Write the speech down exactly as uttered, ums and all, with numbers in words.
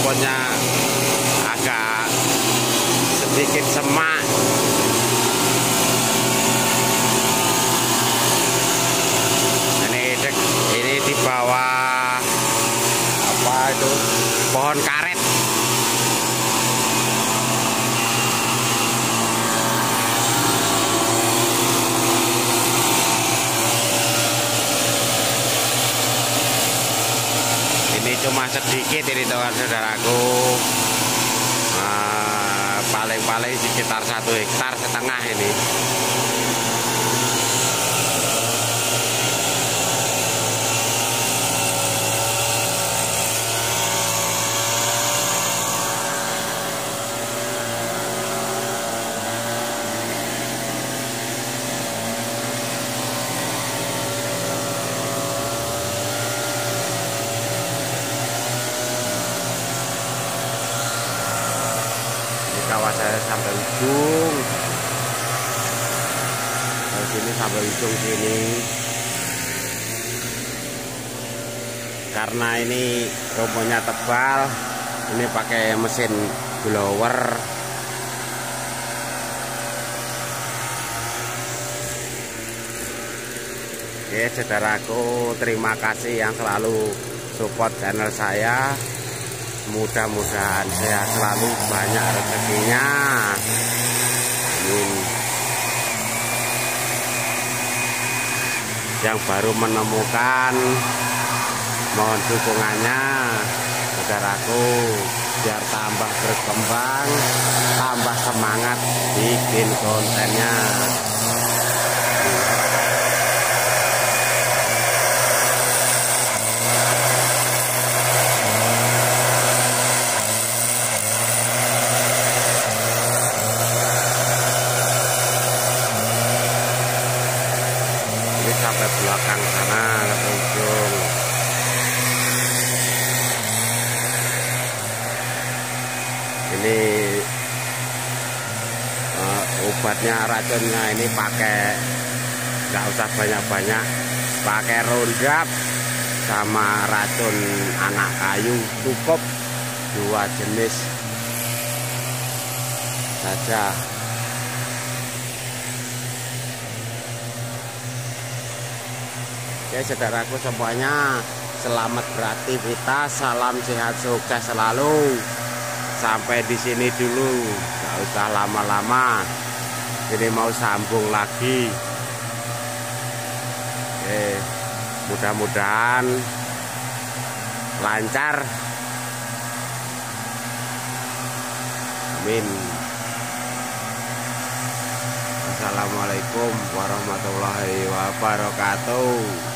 rumputnya agak sedikit semak. Ini ini di bawah apa itu pohon karet. Ini cuma sedikit ini teman saudaraku, paling-paling sekitar satu hektar setengah ini. Kawasan sampai ujung, dari sini sampai ujung sini. Karena ini rumputnya tebal, ini pakai mesin blower. Oke saudaraku, terima kasih yang selalu support channel saya. Mudah-mudahan saya selalu banyak rezekinya. Amin. Yang baru menemukan, mohon dukungannya saudaraku, biar tambah berkembang, tambah semangat bikin kontennya. Sampai belakang sana ke ujung. Ini uh, obatnya, racunnya ini pakai, nggak usah banyak-banyak, pakai Roundup sama racun anak kayu, cukup dua jenis saja. Oke saudaraku semuanya, selamat beraktivitas, salam sehat sukses selalu. Sampai di sini dulu, nggak usah lama-lama. Ini mau sambung lagi. Oke, mudah-mudahan lancar. Amin. Assalamualaikum warahmatullahi wabarakatuh.